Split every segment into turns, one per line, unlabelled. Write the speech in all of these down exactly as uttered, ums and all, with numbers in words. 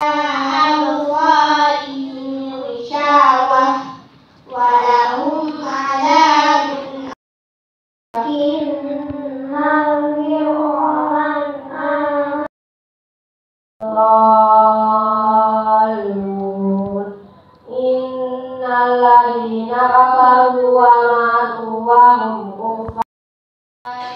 Innalladzina kafaru wa matu wa hum kuffar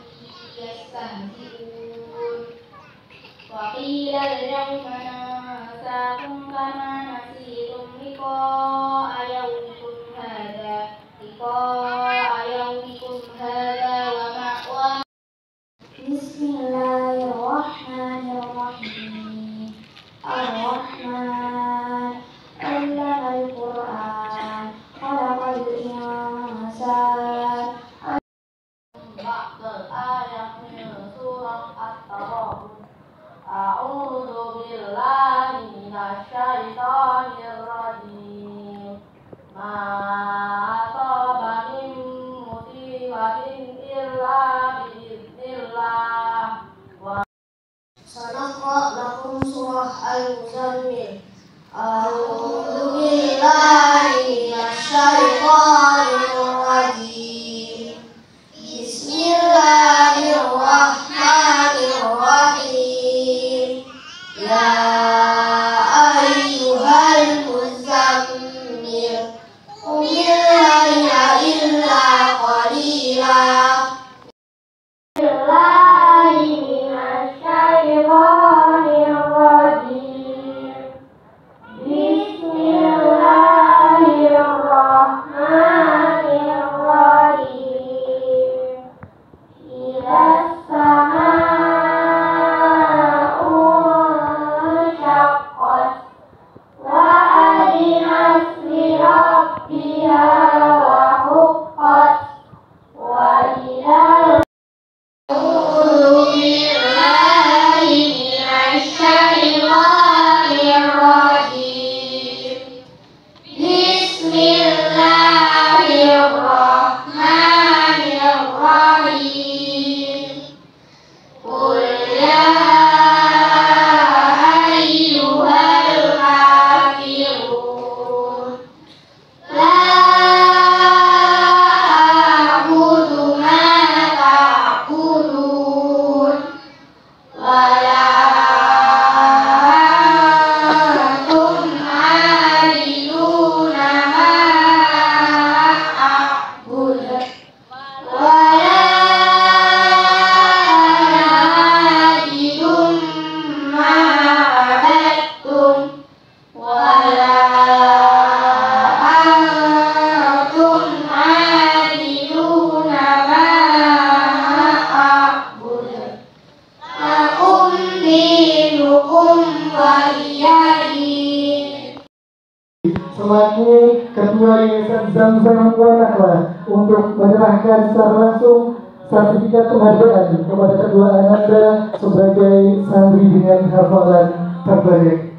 yastahzi'un wa qila al-yawma nansakum kama nasitum liqa'a yawmikum hadha liqa'a yawmikum hadha wa ma'wa.
Bismillahirrahmanirrahim. Ar-Rahman allamal Qur'an khalaqal insan.
Ba'dal ayat min surah At-Taghabun. A'udzu billahi minasy syaithanir rajim. Ma asaba min musibatin illa bi'iznillah.
Sanaqra lakum surah Al-Muzammil. A'udzu billahi minasy syaithanir rajim. Bismillahirrahmanirrahim. Ya ayyuhal muzammil qumil laila illa qalila.
Selaku Ketua Yayasan Zamzam wa Nakhla untuk menyerahkan secara langsung sertifikat penghargaan kepada kedua ananda sebagai santri dengan hafalan terbaik.